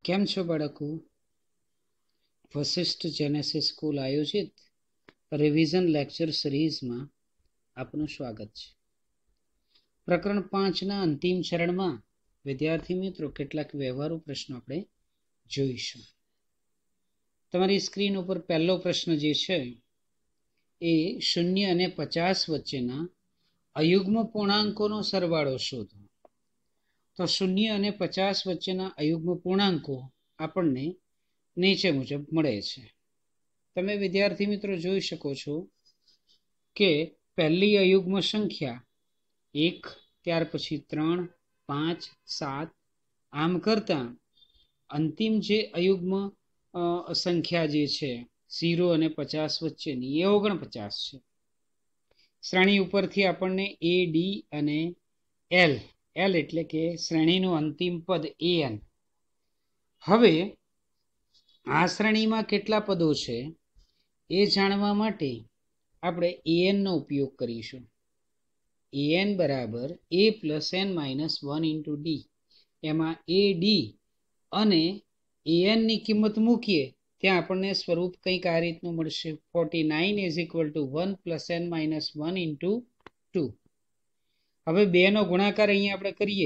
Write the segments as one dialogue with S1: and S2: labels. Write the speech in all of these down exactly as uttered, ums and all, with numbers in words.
S1: કેમ છો બાળકો? વશિષ્ઠ જેનેસિસ સ્કૂલ આયોજિત રિવિઝન લેક્ચર સિરીઝમાં આપનું સ્વાગત છે. પ્રકરણ પાંચના અંતિમ ચરણમાં વિદ્યાર્થી મિત્રો કેટલાક વ્યવહારુ પ્રશ્નો આપણે જોઈશું. તમારી સ્ક્રીન ઉપર પહેલો પ્રશ્ન જે છે એ શૂન્ય અને પચાસ વચ્ચેના અયુગ્મ પૂર્ણાંકોનો સરવાળો શોધો. તો શૂન્ય અને પચાસ વચ્ચેના અયુગ્મ પૂર્ણાંકો આપણને નીચે મુજબ મળે છે. તમે વિદ્યાર્થી મિત્રો જોઈ શકો છો કે પહેલી અયુગ્મ સંખ્યા એક, ત્યાર પછી ત્રણ, પાંચ, સાત, આમ કરતા અંતિમ જે અયુગ્મ સંખ્યા જે છે ઝીરો અને પચાસ વચ્ચેની એ ઓગણપચાસ છે. શ્રેણી ઉપરથી આપણને એ, ડી અને એલ એલ એટલે કે શ્રેણીનું અંતિમ પદ એ એન. હવે આ શ્રેણીમાં કેટલા પદો છે એ જાણવા માટે આપણે એન નો ઉપયોગ કરીશું. એન બરાબર A plus N minus one into D. એમાં એ, ડી અને એન ની કિંમત મૂકીએ ત્યાં આપણને સ્વરૂપ કંઈક આ રીતનું મળશે. Forty nine is equal to one plus N minus one into two. હવે બે નો ગુણાકાર અહીંયા આપણે કરીએ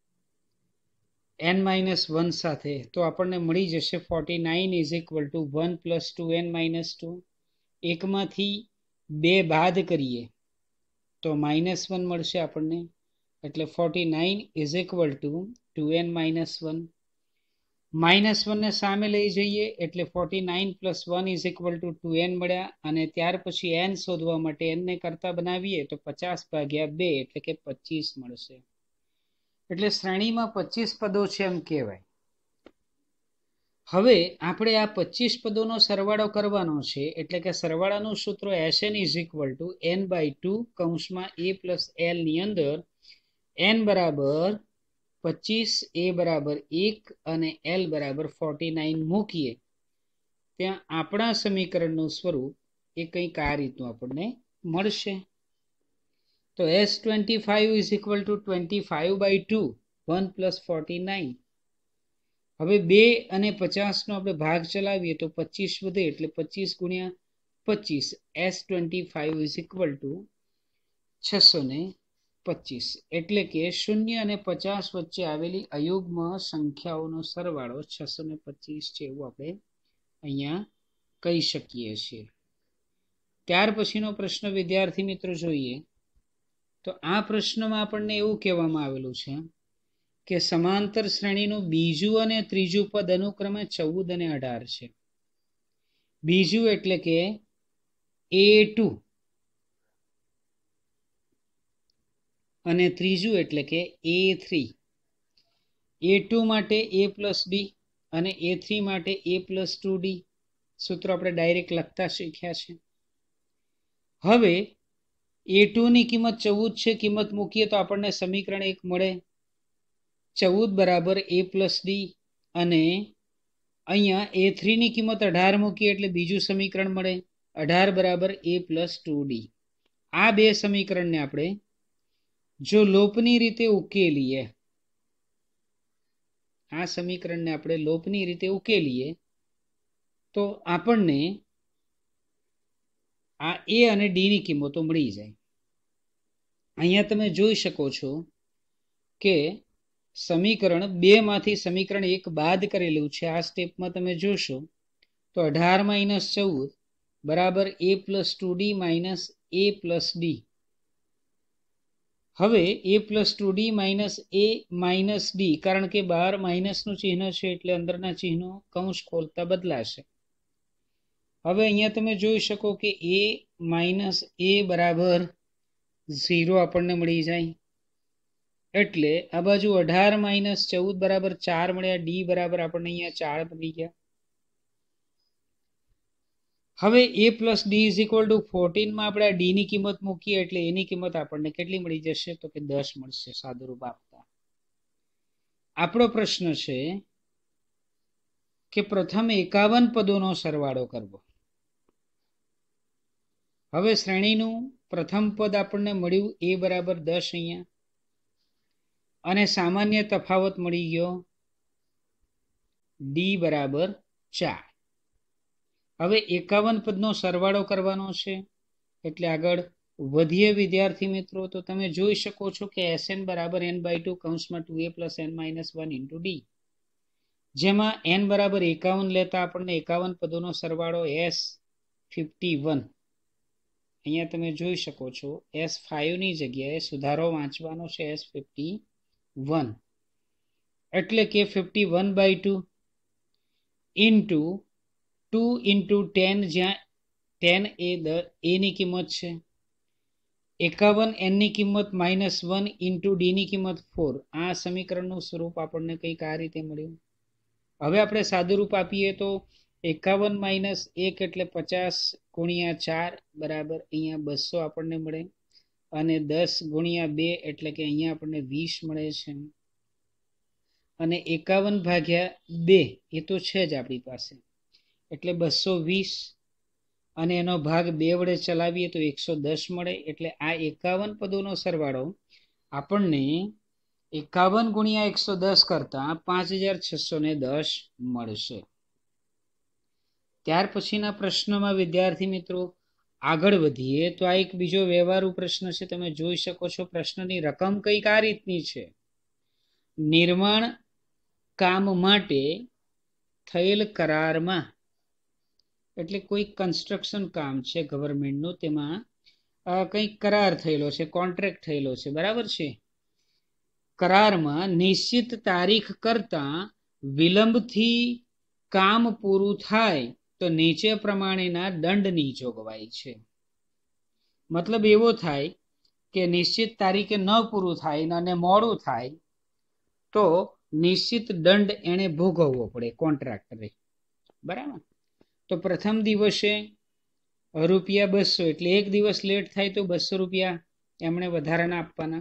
S1: એન માઇનસ વન સાથે તો આપણને મળી જશે forty nine is equal to one plus two N minus two. એકમાંથી બે બાદ કરીએ તો માઇનસ વન મળશે આપણને, એટલે forty nine is equal to two N minus one. Minus વનને સામે લઈ જઈએ એટલે forty nine plus one is equal to two N મળ્યા. અને ત્યાર પછી એન શોધવા માટે એનને કરતા બનાવીએ તો પચાસ ભાગ્યા બે એટલે કે પચીસ મળશે. એટલે શ્રેણીમાં પચીસ પદો છે એમ કહેવાય. હવે આપણે આ પચીસ પદોનો સરવાળો કરવાનો છે, એટલે કે સરવાળાનું સૂત્ર SN is equal to N by two કૌંસમાં એ પ્લસ એલ ની અંદર એન બરાબર પચીસ, એ બરાબર એક અને એલ બરાબર ફોર્ટી નાઇન મૂકીએ ત્યાં આપણા સમીકરણનું સ્વરૂપ એ કંઈક આ રીતનું આપણને મળશે. તો S twenty five is equal to twenty five by two one plus forty nine. હવે બે અને પચાસ નો આપણે ભાગ ચલાવીએ તો પચીસ વધે એટલે પચીસ ગુણ્યા પચીસ. S twenty five is equal to છસો ને પચીસ. એટલે કે શૂન્ય અને પચાસ વચ્ચે આવેલી અયુગ્મ સંખ્યાઓનો સરવાળો છસો ને પચીસ છે એવું આપણે અહીંયા કહી શકીએ છીએ. ત્યાર પછીનો પ્રશ્ન વિદ્યાર્થી મિત્રો જોઈએ તો આ પ્રશ્નમાં આપણને એવું કહેવામાં આવેલું છે કે સમાંતર શ્રેણીનું બીજું અને ત્રીજું પદ અનુક્રમે ચૌદ અને અઢાર છે. બીજું એટલે કે એ ટુ અને ત્રીજું એટલે કે એ થ્રી. એ ટુ માટે એ પ્લસ ડી અને એ થ્રી માટે એ પ્લસ ટુ ડી. સૂત્રો આપણે ડાયરેક્ટ લખતા શીખ્યા છે. હવે એ ટુ ની કિંમત ચૌદ છે, કિંમત મૂકીએ તો આપણને સમીકરણ એક મળે ચૌદ બરાબર એ પ્લસ ડી, અને અહીંયા એ થ્રી ની કિંમત અઢાર મૂકીએ એટલે બીજું સમીકરણ મળે અઢાર બરાબર એ પ્લસ ટુ ડી. આ બે સમીકરણને આપણે જો લોપની રીતે ઉકેલીએ આ સમીકરણને આપણે લોપની રીતે ઉકેલીએ તો આપણને આ એ અને ડી ની કિંમતો મળી જાય. અહીંયા તમે જોઈ શકો છો કે સમીકરણ બે માંથી સમીકરણ એક બાદ કરેલું છે. આ સ્ટેપમાં તમે જોશો તો અઢાર માઇનસ ચૌદ બરાબર A plus two D minus A plus D. હવે A plus two D minus A minus D, કારણ કે બહાર માઇનસનું ચિહ્ન છે એટલે અંદરના ચિહ્નો કૌંસ ખોલતા બદલાશે. હવે અહીંયા તમે જોઈ શકો કે એ માઇનસ એ બરાબર ઝીરો આપણને મળી જાય. એટલે આ બાજુ અઢાર માઇનસ ચૌદ બરાબર ચાર મળ્યા. ડી બરાબર આપણને અહીંયા ચાર મળી ગયા. હવે A plus D is equal to fourteen માં આપણે આ ડી ની કિંમત મૂકીએ એટલે એની કિંમત આપણને કેટલી મળી જશે તો કે દસ મળશે સાદુરૂપ આપતા. આપણો પ્રશ્ન છે કે પ્રથમ એકાવન પદોનો સરવાળો કરવો. હવે શ્રેણીનું પ્રથમ પદ આપણને મળ્યું એ બરાબર દસ અહીંયા, અને સામાન્ય તફાવત મળી ગયો ડી બરાબર ચાર. હવે એકાવન પદનો સરવાળો કરવાનો છે એટલે આગળ વધીએ વિદ્યાર્થી મિત્રો. તો તમે જોઈ શકો છો કે એસ એન બરાબર એન બાય ટુ કૌંસમાં ટુ એ plus N minus one into D, જેમાં એન બરાબર એકાવન લેતા આપણને એકાવન પદોનો સરવાળો એસ ફિફ્ટી વન, અહીંયા તમે જોઈ શકો છો એસ ફાઈવ ની જગ્યાએ સુધારો વાંચવાનો છે એસ ફિફ્ટી વન, એટલે કે fifty one by two into two into ten, જ્યાં ટેન એ એની કિંમત છે, એકાવન એનની કિંમત માઇનસ વન ઇન્ટુ ડીની કિંમત ફોર. આ સમીકરણનું સ્વરૂપ આપણને કંઈક આ રીતે મળ્યું. હવે આપણે સાદું રૂપ આપીએ તો એકાવન માઇનસ એક એટલે પચાસ ગુણ્યા ચાર બરાબર અહીંયા બસો આપણને મળે, અને દસ ગુણ્યા બે એટલે કે અહીંયા આપણને વીસ મળે છે, અને એકાવન ભાગ્યા બે એ તો છે જ આપણી પાસે એટલે બસો વીસ, અને એનો ભાગ બે વડે ચલાવીએ તો એકસો દસ મળે. એટલે આ એકાવન પદોનો સરવાળો આપણને એકાવન ગુણ્યા એકસો દસ કરતા પાંચ હજાર છસો ને દસ મળશે. ત્યાર પછીના પ્રશ્નમાં વિદ્યાર્થી મિત્રો આગળ વધીએ તો આ એક બીજો વ્યવહારુ પ્રશ્ન છે. તમે જોઈ શકો છો પ્રશ્નની રકમ કંઈક આ રીતની છે. નિર્માણ કામ માટે થયેલ કરારમાં, એટલે કોઈ કન્સ્ટ્રક્શન કામ છે ગવર્મેન્ટનું, તેમાં કંઈક કરાર થયેલો છે, કોન્ટ્રાક્ટ થયેલો છે, બરાબર છે. કરારમાં નિશ્ચિત તારીખ કરતા વિલંબથી કામ પૂરું થાય તો નીચે પ્રમાણેના દંડની જોગવાઈ છે. મતલબ એવો થાય કે નિશ્ચિત તારીખે ન પૂરું થાય અને મોડું થાય તો નિશ્ચિત દંડ એને ભોગવવો પડે કોન્ટ્રાક્ટરે, બરાબર. તો પ્રથમ દિવસે રૂપિયા બસો, એટલે એક દિવસ લેટ થાય તો બસો રૂપિયા એમણે વધારાના આપવાના,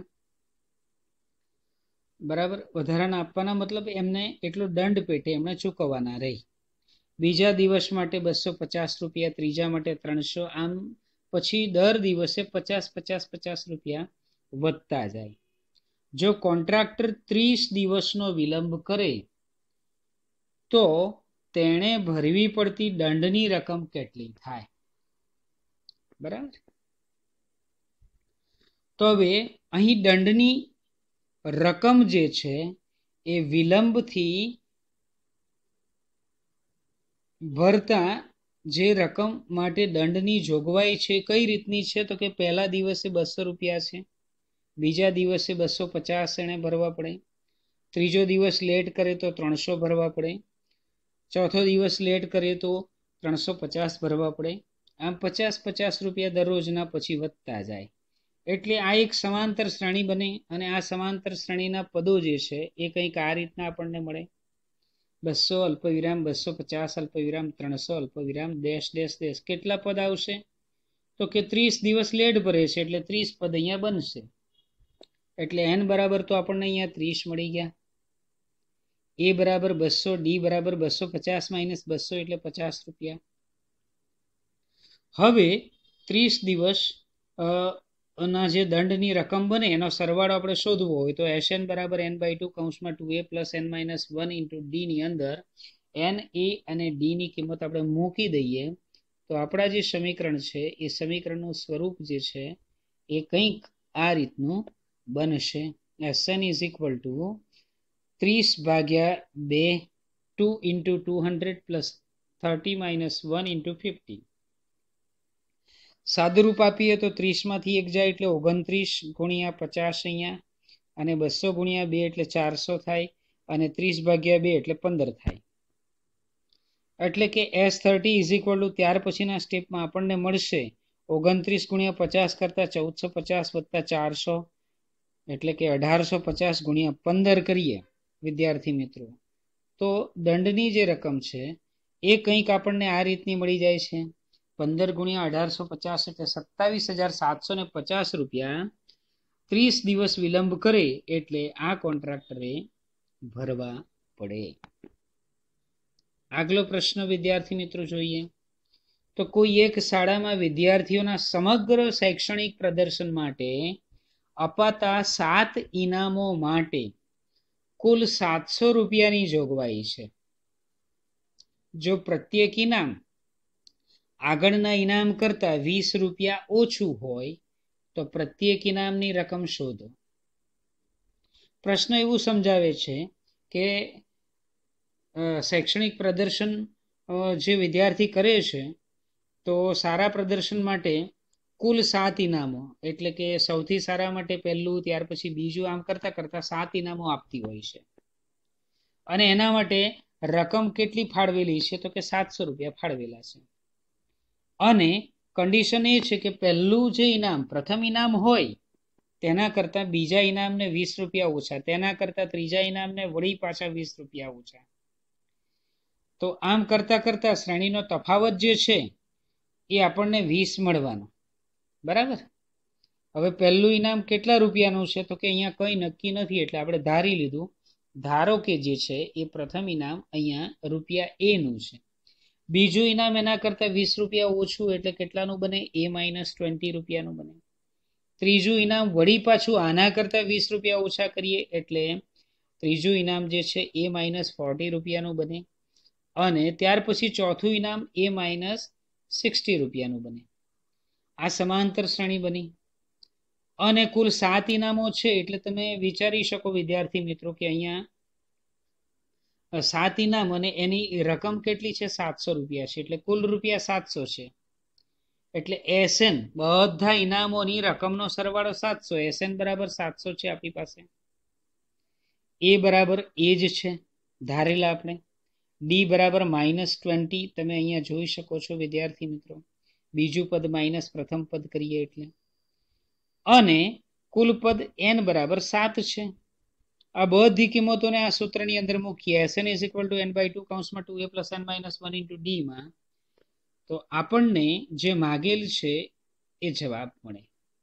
S1: બરાબર. વધારાના આપવાના મતલબ એમને એટલો દંડ પેટે એમણે ચૂકવવાના રહી. બીજા દિવસ માટે બસો પચાસ રૂપિયા, ત્રીજા માટે ત્રણસો, આમ પછી દર દિવસે પચાસ પચાસ પચાસ રૂપિયા વધતા જાય. જો કોન્ટ્રાક્ટર ત્રીસ દિવસનો વિલંબ કરે તો તેણે ભરવી પડતી દંડની રકમ કેટલી થાય, બરાબર. તો હવે અહીં દંડની રકમ જે છે એ વિલંબથી ભરતા જે રકમ માટે દંડની જોગવાઈ છે કઈ રીતની છે, તો કે પહેલા દિવસે બસો રૂપિયા છે, બીજા દિવસે બસો પચાસ એને ભરવા પડે, ત્રીજો દિવસ લેટ કરે તો ત્રણસો ભરવા પડે, ચોથો દિવસ લેટ કરે તો ત્રણસો પચાસ ભરવા પડે. આમ પચાસ પચાસ રૂપિયા દરરોજના પછી વધતા જાય. એટલે આ એક સમાંતર શ્રેણી બને, અને આ સમાંતર શ્રેણીના પદો જે છે એ કંઈક આ રીતના આપણને મળે. બસો અલ્પવિરામ, બસો પચાસ અલ્પવિરામ, ત્રણસો અલ્પવિરામ, ડેશ ડેશ ડેશ. કેટલા પદ આવશે તો કે ત્રીસ દિવસ લેટ ભરે છે એટલે ત્રીસ પદ અહીંયા બનશે. એટલે એન બરાબર તો આપણને અહીંયા ત્રીસ મળી ગયા, એ બરાબર બસો, ડી બરાબર બસો પચાસ માઇનસ બસો એટલે પચાસ રૂપિયા. હવે ત્રીસ દિવસ ના જે દંડની રકમ બને એનો સરવાળો આપણે શોધવો હોય તો એસ એન બરાબર એન બાય ટુ કૌંસમાં ટુ એ plus N minus one into D ની અંદર એન, એ અને ડી ની કિંમત આપણે મૂકી દઈએ તો આપણા જે સમીકરણ છે એ સમીકરણનું સ્વરૂપ જે છે એ કંઈક આ રીતનું બનશે. S N is equal to ત્રીસ ભાગ્યા બે, two into two hundred plus thirty minus one into fifty. સાદુરૂપ આપીએ તો ત્રીસ માંથી એક જાય એટલે ઓગણત્રીસ ગુણ્યા પચાસ અહીંયા, અને બસો ગુણ્યા બે એટલે ચારસો થાય, અને ત્રીસ ભાગ્યા બે એટલે પંદર થાય. એટલે કે S thirty is equal to ત્યાર પછીના સ્ટેપમાં આપણને મળશે ઓગણત્રીસ ગુણ્યા પચાસ કરતા ચૌદસો પચાસ વત્તા ચારસો, એટલે કે અઢારસો પચાસ ગુણ્યા પંદર કરીએ વિદ્યાર્થી મિત્રો, તો દંડની જે રકમ છે એ કંઈક આપણને આ રીતની મળી જાય છે. પંદર ગુણ્યા અઢારસો પચાસ એટલે સત્તાવીસ હજાર સાતસો ને પચાસ રૂપિયા ત્રીસ દિવસ વિલંબ કરે એટલે આ કોન્ટ્રાક્ટરે ભરવા પડે. આગલો પ્રશ્ન વિદ્યાર્થી મિત્રો જોઈએ તો કોઈ એક શાળામાં વિદ્યાર્થીઓના સમગ્ર શૈક્ષણિક પ્રદર્શન માટે અપાતા સાત ઇનામો માટે કુલ સાતસો રૂપિયાની જોગવાઈ છે. જો પ્રત્યેક ઇનામ આગળના ઇનામ કરતા વીસ રૂપિયા ઓછું હોય તો પ્રત્યેક ઇનામની રકમ શોધો. પ્રશ્ન એવું સમજાવે છે કે શૈક્ષણિક પ્રદર્શન જે વિદ્યાર્થી કરે છે તો સારા પ્રદર્શન માટે કુલ સાત ઇનામો, એટલે કે સૌથી સારા માટે પહેલું, ત્યાર પછી બીજું, આમ કરતા કરતા સાત ઇનામો આપતી હોય છે. અને એના માટે રકમ કેટલી ફાળવેલી છે તો કે સાતસો રૂપિયા ફાળવેલા છે. અને કન્ડિશન એ છે કે પહેલું જે ઇનામ પ્રથમ ઇનામ હોય તેના કરતા બીજા ઇનામને વીસ રૂપિયા ઓછા, તેના કરતા ત્રીજા ઇનામને વળી પાછા વીસ રૂપિયા ઓછા. તો આમ કરતા કરતા શ્રેણીનો તફાવત જે છે એ આપણને વીસ મળવાનો. બરાબર. હવે પહેલું ઇનામ કેટલા રૂપિયાનું છે તો કે અહીંયા કંઈ નક્કી નથી, એટલે આપણે ધારી લીધું. ધારો કે જે છે એ પ્રથમ ઇનામ અહીંયા રૂપિયા એ નું છે. બીજું ઇનામ એના કરતા વીસ રૂપિયા ઓછું, એટલે કેટલાનું બને? એ માઇનસ ટ્વેન્ટી રૂપિયાનું બને. ત્રીજું ઇનામ વળી પાછું આના કરતા વીસ રૂપિયા ઓછા કરીએ એટલે ત્રીજું ઇનામ જે છે એ માઇનસ ફોર્ટી રૂપિયાનું બને. અને ત્યાર પછી ચોથું ઇનામ એ માઇનસ સિક્સટી રૂપિયાનું બને. આ સમાંતર શ્રેણી બની. અને કુલ સાત ઇનામો છે, એટલે તમે વિચારી શકો વિદ્યાર્થી મિત્રો કે અહીંયા સાત ઇનામ અને એની રકમ કેટલી છે? સાતસો રૂપિયા છે. એટલે કુલ રૂપિયા સાતસો છે. એટલે એસએન બધા ઇનામોની રકમનો સરવાળો સાતસો. એસએન બરાબર સાતસો છે આપણી પાસે. એ બરાબર એ જ છે ધારેલા આપણે. ડી બરાબર માઇનસ ટ્વેન્ટી, તમે અહીંયા જોઈ શકો છો વિદ્યાર્થી મિત્રો. બીજું પદ માઇનસ પ્રથમ પદ કરીએ એટલે. અને કુલ પદ એન બરાબર સાત છે. આ બધી કિંમતોને આ સૂત્રની અંદર મૂકીએ. SN is equal to N by two કૌંસમાં ટુ એ plus N minus one into ડીમાં, તો આપણને જે માગેલ છે એ જવાબ મળે.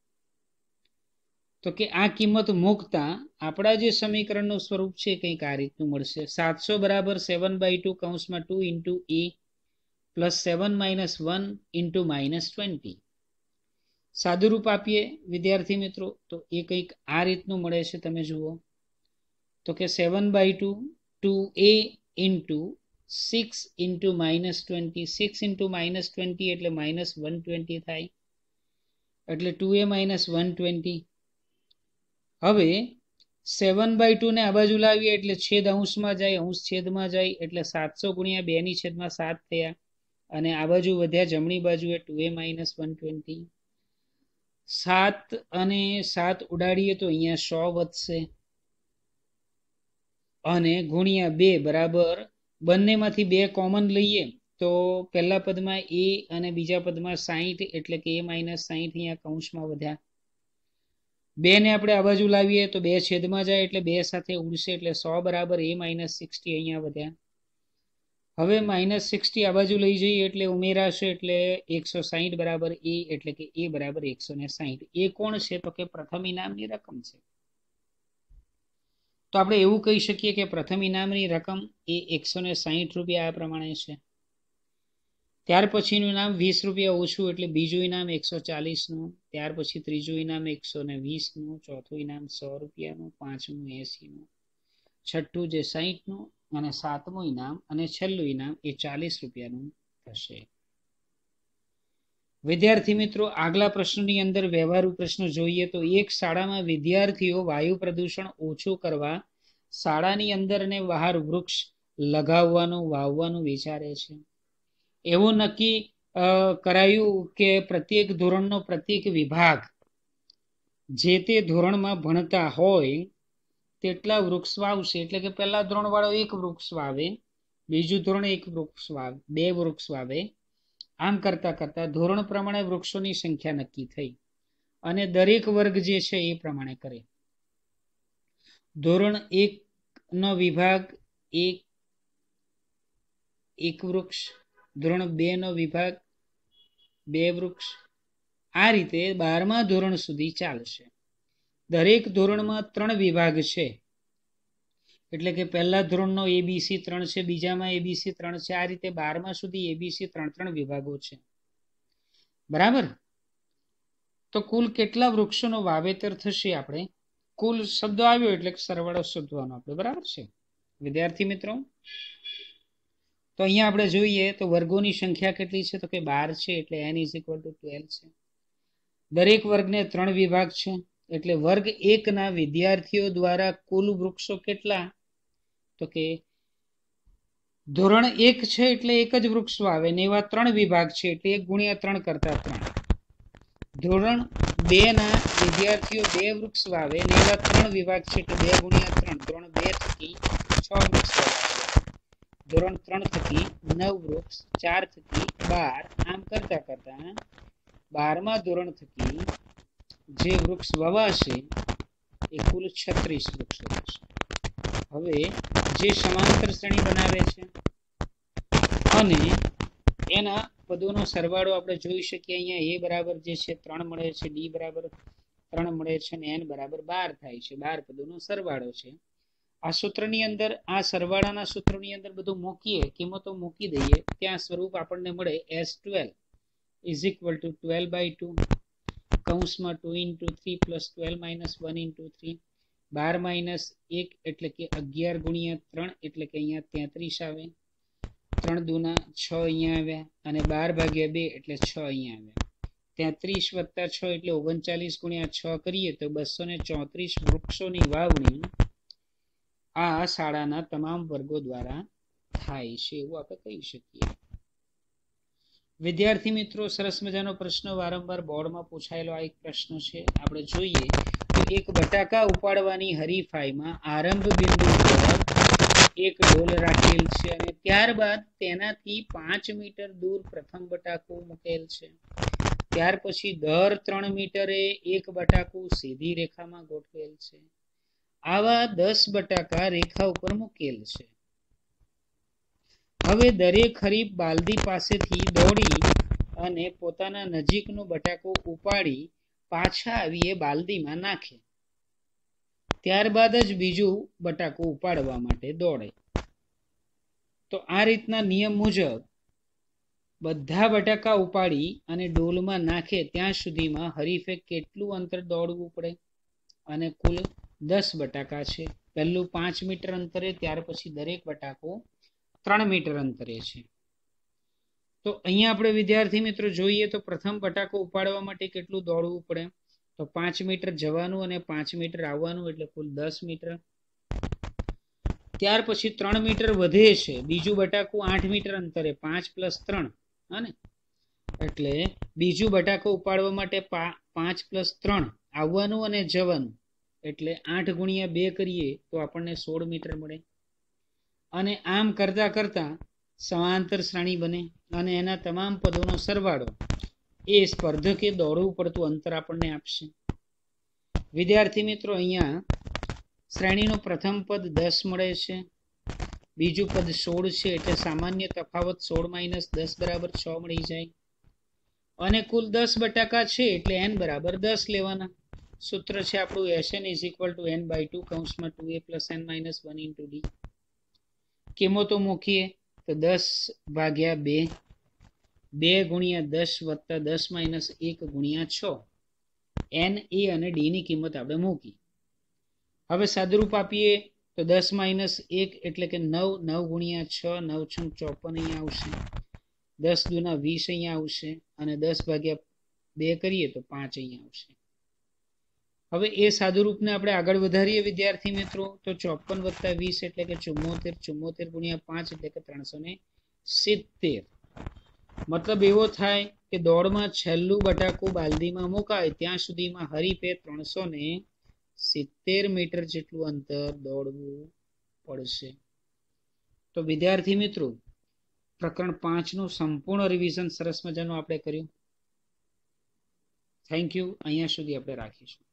S1: તો કે આ કિંમત મૂકતા આપણા જે સમીકરણનું સ્વરૂપ છે કંઈક આ રીતનું મળશે. સાતસો બરાબર સેવન બાય ટુ કૌંસમાં two into A plus seven minus one into minus twenty. સાદુરૂપ આપીએ વિદ્યાર્થી મિત્રો તો એ કંઈક આ રીતનું મળે છે. તમે જુઓ તો કે seven by two two a into six into minus twenty. Six into minus twenty એટલે માઇનસ વન ટ્વેન્ટી થાય, એટલે two a minus one twenty. હવે સેવન બાય ટુ ને આ બાજુ લાવીએ એટલે છેદ અંશમાં જાય, અંશ છેદમાં જાય, એટલે સાતસો ગુણ્યા બે ની છેદમાં સાત થયા. અને આ બાજુ વધ્યા જમણી બાજુએ two a minus one twenty. સાત અને સાત ઉડાડીએ તો અહીંયા સો વધશે. અને ગુણ્યા બે બરાબર બંનેમાંથી બે કોમન લઈએ તો પહેલા પદમાં એ અને બીજા પદમાં સાહીઠ, એટલે કે એ માઇનસ સાહીઠ અહીંયા કૌંસમાં વધ્યા. બે ને આપણે આ બાજુ લાવીએ તો બે છેદમાં જાય એટલે બે સાથે ઉડશે, એટલે સો બરાબર એ માઇનસ સિક્સટી અહીંયા વધ્યા. હવે માઇનસ સિક્સટી આ બાજુ લઈ જઈએ એટલે ઉમેરાશે, એટલે એકસો સાહીઠ બરાબર એ, એટલે કે એ બરાબર એકસો ને સાહીઠ. એ કોણ છે તો કે પ્રથમ ઇનામની રકમ છે. તો આપણે એવું કહી શકીએ કે પ્રથમ ઇનામની રકમ એ એકસો ને સાહીઠ રૂપિયા આ પ્રમાણે છે. ત્યાર પછીનું ઇનામ વીસ રૂપિયા ઓછું, એટલે બીજું ઇનામ એકસો ચાલીસનું. ત્યાર પછી ત્રીજું ઇનામ એકસો ને વીસનું. ચોથું ઇનામ સો રૂપિયાનું. પાંચમું એસીનું. છઠ્ઠું જે સાહીઠનું. અને સાતમું ઇનામ અને છેલ્લું ઇનામ એ ચાલીસ રૂપિયાનું થશે. વિદ્યાર્થી મિત્રો આગલા પ્રશ્નની અંદર વ્યવહારુ પ્રશ્ન જોઈએ તો એક શાળામાં વિદ્યાર્થીઓ વાયુ પ્રદૂષણ ઓછું કરવા શાળાની અંદર અને બહાર વૃક્ષ લગાવવાનું વાવવાનું વિચારે છે. એવું નક્કી કરાયું કે પ્રત્યેક ધોરણનો પ્રત્યેક વિભાગ જે તે ધોરણમાં ભણતા હોય તેટલા વૃક્ષ વાવશે. એટલે કે પહેલા ધોરણ વાળો એક વૃક્ષ વાવે, બીજું ધોરણ એક વૃક્ષ વાવે, બે વૃક્ષ વાવે. આમ કરતા કરતા ધોરણ પ્રમાણે વૃક્ષોની સંખ્યા નક્કી થઈ અને દરેક વર્ગ જે છે એ પ્રમાણે કરે. ધોરણ એક નો વિભાગ એક એક વૃક્ષ, ધોરણ બે નો વિભાગ બે વૃક્ષ. આ રીતે બારમા ધોરણ સુધી ચાલશે. દરેક ધોરણમાં ત્રણ વિભાગ છે, એટલે કે પહેલા ધોરણનો એબીસી ત્રણ છે, બીજામાં એબીસી ત્રણ છે. આ રીતે બારમા સુધી એબીસી ત્રણ ત્રણ વિભાગો છે. બરાબર. તો કુલ કેટલા વૃક્ષોનો વાવેતર થશે? આપણે કુલ શબ્દ આવ્યો એટલે સરવાળો શોધવાનો આપણે. બરાબર છે વિદ્યાર્થી મિત્રો? તો તો અહીંયા આપણે જોઈએ તો વર્ગોની સંખ્યા કેટલી છે, તો કે બાર છે, એટલે n is equal to twelve છે. દરેક વર્ગને ત્રણ વિભાગ છે, એટલે વર્ગ એક ના વિદ્યાર્થીઓ દ્વારા કુલ વૃક્ષો કેટલા, તો કે ધોરણ એક છે એટલે એક જ વૃક્ષ વાવે ને એવા ત્રણ વિભાગ છે એટલે એક ગુણ્યા ત્રણ કરતા ત્રણ. ધોરણ બે ના વિદ્યાર્થીઓ બે વૃક્ષ વાવે ને એવા ત્રણ વિભાગ છે એટલે બે ગુણ્યા ત્રણ. ધોરણ બે થકી છ વૃક્ષ વાવે, ધોરણ ત્રણ થકી નવ વૃક્ષ, ચાર થકી બાર, આમ કરતા કરતા બારમા ધોરણ થકી જે વૃક્ષ વવાશે એ કુલ છત્રીસ વૃક્ષો થશે. હવે જે સમાંતર શ્રેણી બનાવે છે અને એના પદોનો સરવાળો આપણે જોઈ શકીએ. અહીંયા a બરાબર જે છે ત્રણ મળે છે, d બરાબર ત્રણ મળે છે અને n બરાબર બાર થાય છે. બાર પદોનો સરવાળો છે. આ સૂત્રની અંદર, આ સરવાળાના સૂત્રની અંદર બધું મૂકીએ, કિંમતો મૂકી દઈએ, ત્યાં સ્વરૂપ આપણને મળે S twelve is equal to twelve by two કૌંસમાં two into three plus twelve minus one into three. બાર માઇનસ એક એટલે કે અગિયાર ગુણ્યા ત્રણ એટલે કે અહીંયા તેત્રીસ આવે. ત્રણ દુના છ અહીંયા આવ્યા અને બાર ભાગ્યા બે એટલે છ અહીંયા આવ્યા. તેત્રીસ વત્તા છ એટલે ઓગણચાલીસ ગુણ્યા છ કરીએ તો બસો ને ચોત્રીસ વૃક્ષોની વાવણી આ શાળાના તમામ વર્ગો દ્વારા થાય છે એવું આપણે કહી શકીએ. વિદ્યાર્થી મિત્રો, સરસ મજાનો પ્રશ્ન વારંવાર બોર્ડમાં પૂછાયેલો આ એક પ્રશ્ન છે. આપણે જોઈએ તો એક બટાકા ઉપાડવાની હરીફાઈમાં આરંભ બિંદુ પર એક ડોલ રાખેલ છે અને ત્યારબાદ તેનાથી પાંચ મીટર દૂર પ્રથમ બટાકું મૂકેલ છે. ત્યાર પછી દર ત્રણ મીટરે એક બટાકું સીધી રેખામાં ગોઠવેલ છે. આવા દસ બટાકા રેખા ઉપર મૂકેલ છે. હવે દરેક હરીફ બાલદી પાસેથી દોડી અને પોતાના નજીકનો બટાકો ઉપાડી પાછા આવી એ બાલદીમાં નાખે. ત્યારબાદ જ બીજું બટાકું ઉપાડવા માટે દોડે. તો આ રીતના નિયમ મુજબ બધા બટાકા ઉપાડી અને ડોલમાં નાખે ત્યાં સુધીમાં હરીફે કેટલું અંતર દોડવું પડે, અને કુલ દસ બટાકા છે. પહેલું પાંચ મીટર અંતરે, ત્યાર પછી દરેક બટાકો ત્રણ મીટર અંતરે છે. તો અહીંયા આપણે વિદ્યાર્થી મિત્રો જોઈએ તો પ્રથમ બટાકો ઉપાડવા માટે કેટલું દોડવું પડે, તો પાંચ મીટર જવાનું અને પાંચ મીટર આવવાનું એટલે કુલ દસ મીટર. ત્યાર પછી ત્રણ મીટર વધે છે. બીજું બટાકું આઠ મીટર અંતરે, પાંચ પ્લસ ત્રણ હા ને, એટલે બીજું બટાકો ઉપાડવા માટે પાંચ પ્લસ ત્રણ આવવાનું અને જવાનું એટલે આઠ ગુણ્યા બે કરીએ તો આપણને સોળ મીટર મળે. અને આમ કરતા કરતા સમાંતર શ્રેણી બને અને એના તમામ પદોનો સરવાળો એ સ્પર્ધકે દોડવું પડતું અંતર આપણને આપશે. વિદ્યાર્થી મિત્રો, અહીંયા શ્રેણીનું પ્રથમ પદ દસ મળે છે, બીજું પદ સોળ છે એટલે સામાન્ય તફાવત સોળ માઇનસ દસ બરાબર છ મળી જાય. અને કુલ દસ બટાકા છે એટલે એન બરાબર દસ લેવાના. સૂત્ર છે આપણું Sn is equal to N by two કૌંસમાં ટુ એ plus N minus one into d. કિંમતો મૂકીએ તો દસ ભાગ્યા બે, બે ગુણ્યા દસ વત્તા દસ માઇનસ એક ગુણ્યા છ. એન, એ અને ડી ની કિંમત આપણે મૂકી. હવે સાદુરૂપ આપીએ તો દસ માઇનસ એક એટલે કે નવ, નવ ગુણ્યા છ, નવ છ ચોપન અહીંયા આવશે. દસ દુના વીસ અહીંયા આવશે અને દસ ભાગ્યા બે કરીએ તો પાંચ અહીંયા આવશે. હવે એ સાદુરૂપને આપણે આગળ વધારીએ વિદ્યાર્થી મિત્રો, તો ચોપન વત્તા વીસ એટલે કે ચુમ્મોતેર, ચુમ્મોતેર ગુણ્યા પાંચ એટલે કે ત્રણસો ને સિત્તેર. મતલબ એવો થાય કે દોડમાં છેલ્લું બટાકું બાલદીમાં મુકાય ત્યાં સુધીમાં હરીફે ત્રણસો ને સિત્તેર મીટર જેટલું અંતર દોડવું પડશે. તો વિદ્યાર્થી મિત્રો, પ્રકરણ પાંચ નું સંપૂર્ણ રિવિઝન સરસ મજાનું આપણે કર્યું. Thank you. અહીંયા સુધી આપણે રાખીશું.